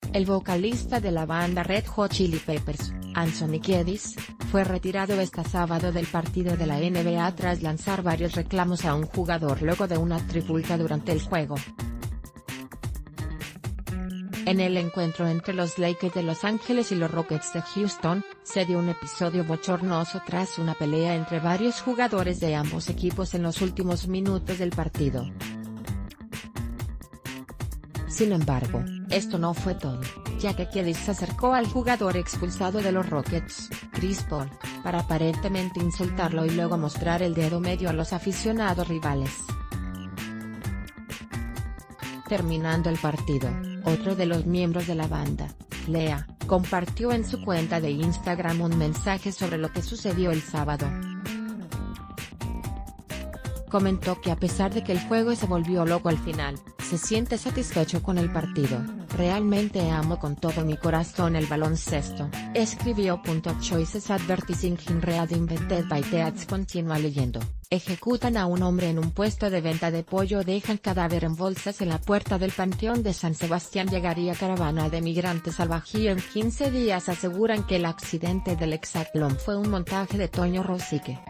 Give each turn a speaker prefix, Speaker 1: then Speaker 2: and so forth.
Speaker 1: El vocalista de la banda Red Hot Chili Peppers, Anthony Kiedis, fue retirado este sábado del partido de la NBA tras lanzar varios reclamos a un jugador luego de una trifulca durante el juego. En el encuentro entre los Lakers de Los Ángeles y los Rockets de Houston, se dio un episodio bochornoso tras una pelea entre varios jugadores de ambos equipos en los últimos minutos del partido. Sin embargo, esto no fue todo, ya que Kiedis se acercó al jugador expulsado de los Rockets, Chris Paul, para aparentemente insultarlo y luego mostrar el dedo medio a los aficionados rivales. Terminando el partido, otro de los miembros de la banda, Flea, compartió en su cuenta de Instagram un mensaje sobre lo que sucedió el sábado. Comentó que a pesar de que el juego se volvió loco al final, se siente satisfecho con el partido. Realmente amo con todo mi corazón el baloncesto, escribió. Choices Advertising in Read Invented by Teats continúa leyendo. Ejecutan a un hombre en un puesto de venta de pollo. Dejan cadáver en bolsas en la puerta del Panteón de San Sebastián. Llegaría caravana de migrantes al Bajío en 15 días. Aseguran que el accidente del Hexatlón fue un montaje de Toño Rosique.